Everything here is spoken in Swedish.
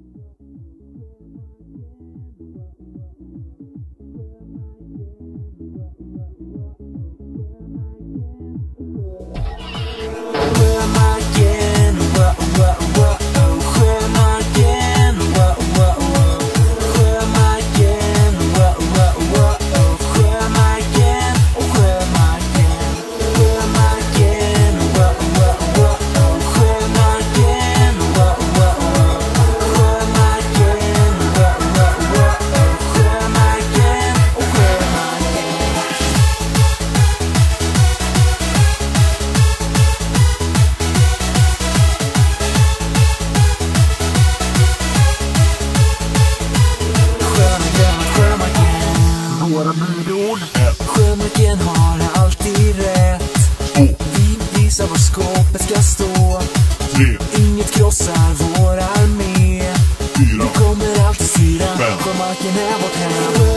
Sjömarken har alltid rätt. Vi visar var skåpet ska stå. Inget krossar vår armé. Vi kommer alltid styra. Sjömarken är vårt hem.